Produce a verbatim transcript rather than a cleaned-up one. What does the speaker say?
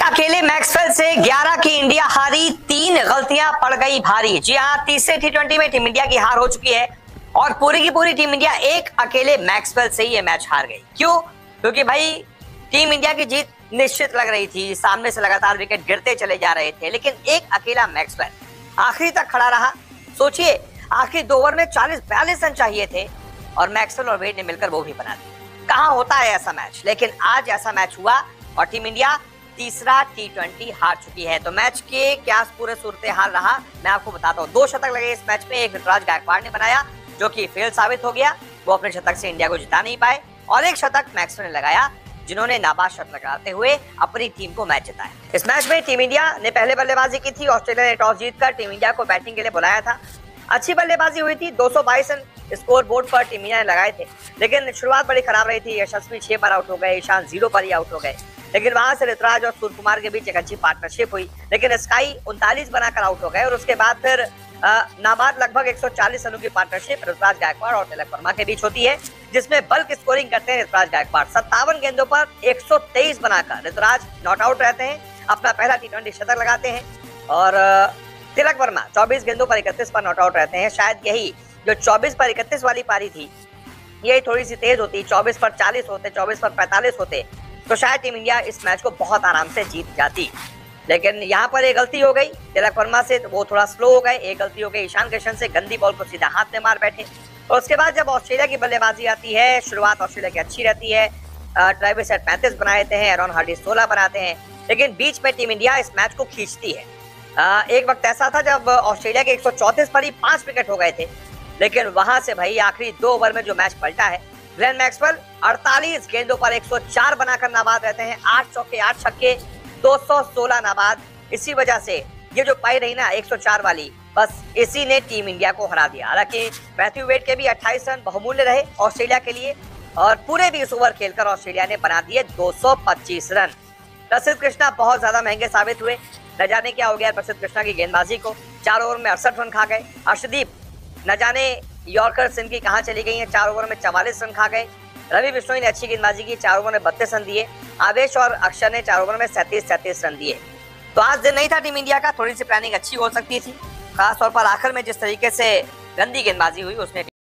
अकेले मैक्सवेल से ग्यारह की इंडिया हारी, तीन गलतियां पड़ गई भारी। जी हाँ, तीसरे टी ट्वेंटी में टीम इंडिया की हार हो चुकी है और पूरी की पूरी टीम इंडिया एक अकेले मैक्सवेल से ही ये मैच हार गई। क्यों? क्योंकि भाई टीम इंडिया की जीत निश्चित लग रही थी, सामने से लगातार विकेट गिरते चले जा रहे थे, लेकिन एक अकेला मैक्सवेल आखिरी तक खड़ा रहा। सोचिए, आखिरी दो ओवर में चालीस बयालीस रन चाहिए थे और मैक्सवेल और वेड ने मिलकर वो भी बना दिया। कहाँ होता है ऐसा मैच, लेकिन आज ऐसा मैच हुआ और टीम इंडिया तीसरा टी ट्वेंटी हार चुकी है। तो मैच के क्या पूरे सूरत हाल रहा मैं आपको बताता हूँ। दो शतक लगे इस मैच में, एक ऋतुराज गायकवाड़ ने बनाया जो कि फेल साबित हो गया, वो अपने शतक से इंडिया को जिता नहीं पाए, और एक शतक मैक्सवेल ने लगाया जिन्होंने नाबाद शतक लगाते हुए अपनी टीम को मैच जिताया। इस मैच में टीम इंडिया ने पहले बल्लेबाजी की थी। ऑस्ट्रेलिया ने टॉस जीतकर टीम इंडिया को बैटिंग के लिए बुलाया था। अच्छी बल्लेबाजी हुई थी, दो सौ बाईस रन स्कोर बोर्ड पर टीम इंडिया ने लगाए थे, लेकिन शुरुआत बड़ी खराब रही थी। यशस्वी छह पर आउट हो गए, ईशान जीरो पर ही आउट हो गए, लेकिन वहां से ऋतुराज और सूर्य कुमार के बीच एक अच्छी पार्टनरशिप हुई, लेकिन स्काई उनतालीस बनाकर आउट हो गए और उसके बाद फिर नाबाद लगभग एक सौ चालीस रनों की पार्टनरशिप ऋतुराज गायकवाड़ और तिलक वर्मा के बीच होती है, जिसमें बल्क स्कोरिंग करते हैं ऋतुराज गायकवाड़। सत्तावन गेंदों पर एक सौ तेईस बनाकर ऋतुराज नॉट आउट रहते हैं, अपना पहला टी ट्वेंटी शतक लगाते हैं, और तिलक वर्मा चौबीस गेंदों पर इकतीस पर नॉट आउट रहते हैं। शायद यही जो चौबीस पर इकतीस वाली पारी थी, यही थोड़ी सी तेज होती, चौबीस पर चालीस होते, चौबीस पर पैंतालीस होते, तो शायद टीम इंडिया इस मैच को बहुत आराम से जीत जाती। लेकिन यहाँ पर एक गलती हो गई तिलक वर्मा से, तो वो थोड़ा स्लो हो गए। एक गलती हो गई ईशान किशन से, गंदी बॉल को सीधा हाथ में मार बैठे। और उसके बाद जब ऑस्ट्रेलिया की बल्लेबाजी आती है, शुरुआत ऑस्ट्रेलिया की अच्छी रहती है। ट्रेविस हेड पैंतीस बना देते हैं, एरॉन हार्डी सोलह बनाते हैं, लेकिन बीच में टीम इंडिया इस मैच को खींचती है। आ, एक वक्त ऐसा था जब ऑस्ट्रेलिया के एक सौ चौंतीस पर ही पांच विकेट हो गए थे, लेकिन वहां से भाई आखिरी दो ओवर में जो मैच पलटा है, ग्लेन मैक्सवेल अड़तालीस गेंदों पर एक सौ चार बनाकर नाबाद रहते हैं। आठ चौके आठ छक्के, दो सौ सोलह नाबाद। इसी वजह से ये जो पाई रही ना एक सौ चार वाली, बस इसी ने टीम इंडिया को हरा दिया। हालांकि मैथ्यू वेड के भी अट्ठाईस रन बहुमूल्य रहे ऑस्ट्रेलिया के लिए, और पूरे बीस ओवर खेलकर ऑस्ट्रेलिया ने बना दिए दो सौ पच्चीस रन। प्रसिद्ध कृष्णा बहुत ज्यादा महंगे साबित हुए। न जाने क्या हो गया प्रसिद्ध कृष्णा की गेंदबाजी को, चार ओवर में अड़सठ रन खा गए। अर्शदीप न जाने यॉर्कर सिंह की कहां चली गई है, चार ओवर में चवालीस रन खा गए। रवि बिश्नोई ने अच्छी गेंदबाजी की, चार ओवर में बत्तीस रन दिए। आवेश और अक्षर ने चार ओवर में सैंतीस सैंतीस रन दिए। तो आज दिन नहीं था टीम इंडिया का, थोड़ी सी प्लानिंग अच्छी हो सकती थी, खासतौर पर आखिर में जिस तरीके से गंदी गेंदबाजी हुई उसने